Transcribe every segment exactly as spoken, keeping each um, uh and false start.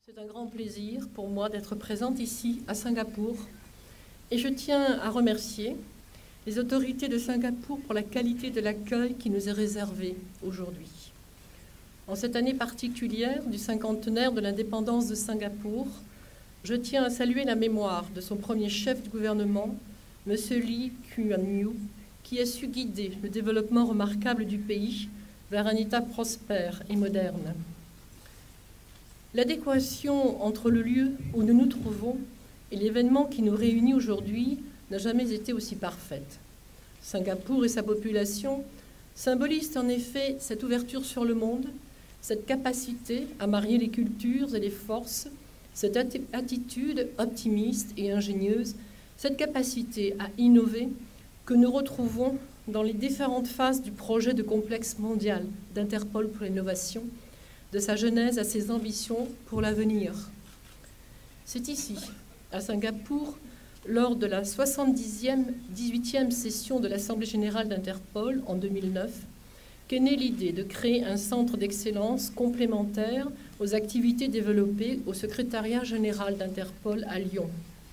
C'est un grand plaisir pour moi d'être présente ici à Singapour et je tiens à remercier les autorités de Singapour pour la qualité de l'accueil qui nous est réservé aujourd'hui. En cette année particulière du cinquantenaire de l'indépendance de Singapour, je tiens à saluer la mémoire de son premier chef de gouvernement, M. Lee Kuan Yew, qui a su guider le développement remarquable du pays vers un État prospère et moderne. L'adéquation entre le lieu où nous nous trouvons et l'événement qui nous réunit aujourd'hui n'a jamais été aussi parfaite. Singapour et sa population symbolisent en effet cette ouverture sur le monde, cette capacité à marier les cultures et les forces, cette attitude optimiste et ingénieuse, cette capacité à innover que nous retrouvons dans les différentes phases du projet de complexe mondial d'Interpol pour l'innovation, de sa genèse à ses ambitions pour l'avenir. C'est ici, à Singapour, lors de la soixante-dixième, dix-huitième session de l'Assemblée générale d'Interpol en deux mille neuf, qu'est née l'idée de créer un centre d'excellence complémentaire aux activités développées au secrétariat général d'Interpol à Lyon.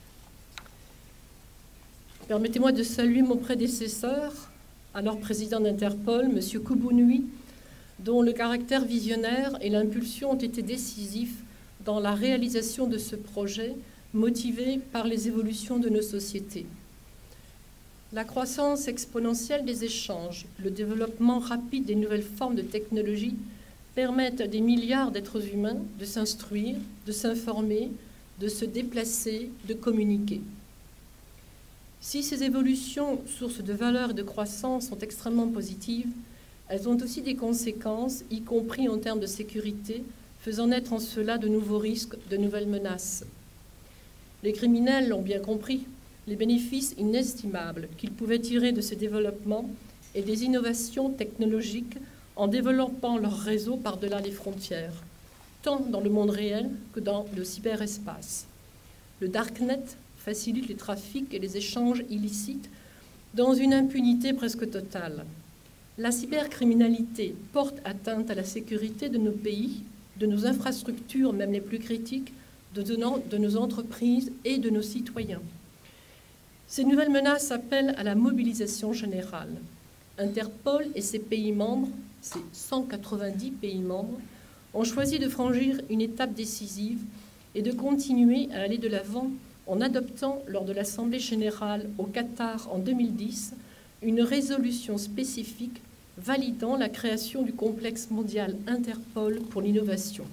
Permettez-moi de saluer mon prédécesseur, alors président d'Interpol, M. Kubunui, dont le caractère visionnaire et l'impulsion ont été décisifs dans la réalisation de ce projet, motivé par les évolutions de nos sociétés. La croissance exponentielle des échanges, le développement rapide des nouvelles formes de technologie permettent à des milliards d'êtres humains de s'instruire, de s'informer, de se déplacer, de communiquer. Si ces évolutions, sources de valeur et de croissance, sont extrêmement positives, elles ont aussi des conséquences, y compris en termes de sécurité, faisant naître en cela de nouveaux risques, de nouvelles menaces. Les criminels l'ont bien compris, les bénéfices inestimables qu'ils pouvaient tirer de ces développements et des innovations technologiques en développant leur réseau par-delà les frontières, tant dans le monde réel que dans le cyberespace. Le Darknet facilite les trafics et les échanges illicites dans une impunité presque totale. La cybercriminalité porte atteinte à la sécurité de nos pays, de nos infrastructures, même les plus critiques, de, de nos entreprises et de nos citoyens. Ces nouvelles menaces appellent à la mobilisation générale. Interpol et ses pays membres, ses cent quatre-vingt-dix pays membres, ont choisi de franchir une étape décisive et de continuer à aller de l'avant en adoptant, lors de l'Assemblée générale au Qatar en deux mille dix, une résolution spécifique validant la création du complexe mondial Interpol pour l'innovation.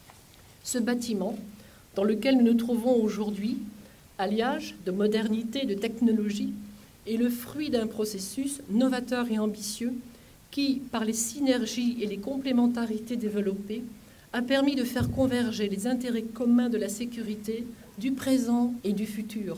Ce bâtiment, dans lequel nous nous trouvons aujourd'hui, alliage de modernité et de technologie, est le fruit d'un processus novateur et ambitieux qui, par les synergies et les complémentarités développées, a permis de faire converger les intérêts communs de la sécurité, du présent et du futur.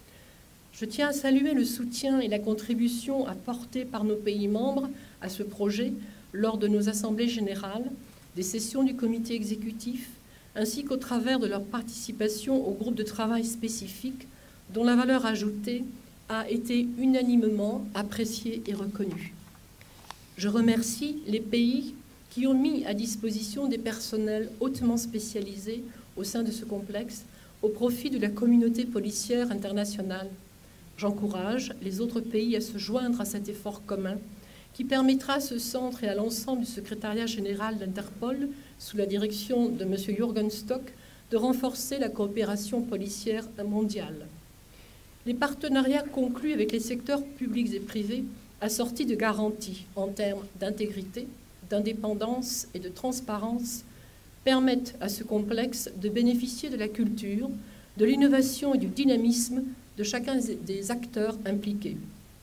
Je tiens à saluer le soutien et la contribution apportés par nos pays membres à ce projet lors de nos assemblées générales, des sessions du comité exécutif, ainsi qu'au travers de leur participation au groupe de travail spécifique dont la valeur ajoutée a été unanimement appréciée et reconnue. Je remercie les pays qui ont mis à disposition des personnels hautement spécialisés au sein de ce complexe au profit de la communauté policière internationale. J'encourage les autres pays à se joindre à cet effort commun qui permettra à ce centre et à l'ensemble du secrétariat général d'Interpol, sous la direction de M. Jürgen Stock, de renforcer la coopération policière mondiale. Les partenariats conclus avec les secteurs publics et privés, assortis de garanties en termes d'intégrité, d'indépendance et de transparence, permettent à ce complexe de bénéficier de la culture, de l'innovation et du dynamisme de chacun des acteurs impliqués.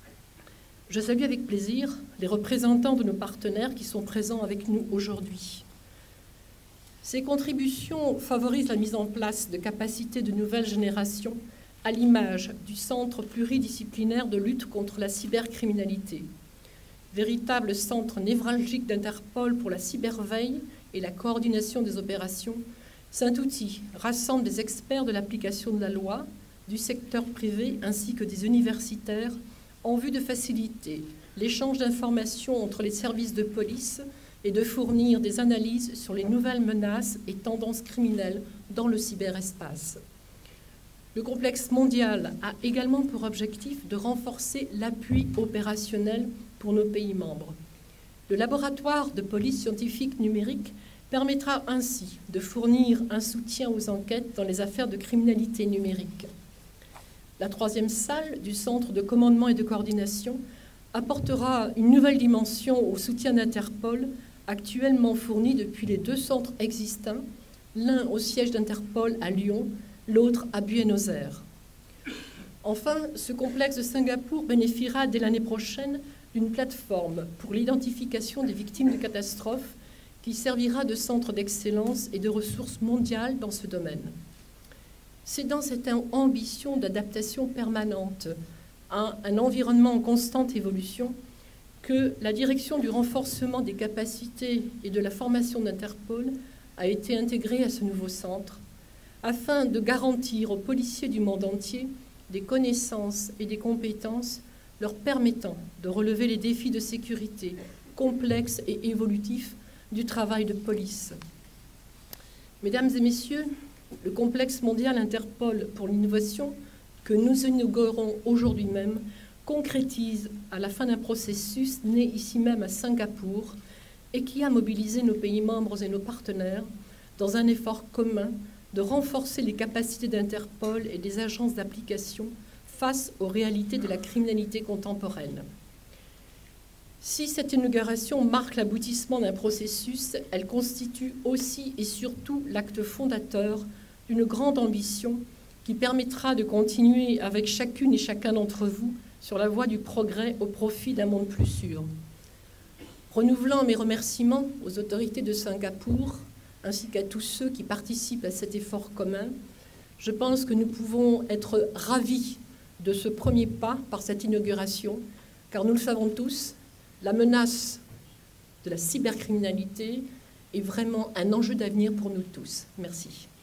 Je salue avec plaisir les représentants de nos partenaires qui sont présents avec nous aujourd'hui. Ces contributions favorisent la mise en place de capacités de nouvelle génération à l'image du Centre pluridisciplinaire de lutte contre la cybercriminalité, véritable centre névralgique d'Interpol pour la cyberveille et la coordination des opérations. Cet outil rassemble des experts de l'application de la loi, du secteur privé ainsi que des universitaires en vue de faciliter l'échange d'informations entre les services de police et de fournir des analyses sur les nouvelles menaces et tendances criminelles dans le cyberespace. Le complexe mondial a également pour objectif de renforcer l'appui opérationnel pour nos pays membres. Le laboratoire de police scientifique numérique permettra ainsi de fournir un soutien aux enquêtes dans les affaires de criminalité numérique. La troisième salle du Centre de commandement et de coordination apportera une nouvelle dimension au soutien d'Interpol, actuellement fourni depuis les deux centres existants, l'un au siège d'Interpol à Lyon, l'autre à Buenos Aires. Enfin, ce complexe de Singapour bénéficiera dès l'année prochaine d'une plateforme pour l'identification des victimes de catastrophes qui servira de centre d'excellence et de ressources mondiales dans ce domaine. C'est dans cette ambition d'adaptation permanente à un environnement en constante évolution que la direction du renforcement des capacités et de la formation d'Interpol a été intégrée à ce nouveau centre afin de garantir aux policiers du monde entier des connaissances et des compétences leur permettant de relever les défis de sécurité complexes et évolutifs du travail de police. Mesdames et messieurs, le complexe mondial Interpol pour l'innovation que nous inaugurons aujourd'hui même concrétise à la fin d'un processus né ici même à Singapour et qui a mobilisé nos pays membres et nos partenaires dans un effort commun de renforcer les capacités d'Interpol et des agences d'application face aux réalités de la criminalité contemporaine. Si cette inauguration marque l'aboutissement d'un processus, elle constitue aussi et surtout l'acte fondateur d'une grande ambition qui permettra de continuer avec chacune et chacun d'entre vous sur la voie du progrès au profit d'un monde plus sûr. Renouvelant mes remerciements aux autorités de Singapour, ainsi qu'à tous ceux qui participent à cet effort commun, je pense que nous pouvons être ravis de ce premier pas par cette inauguration, car nous le savons tous, la menace de la cybercriminalité est vraiment un enjeu d'avenir pour nous tous. Merci.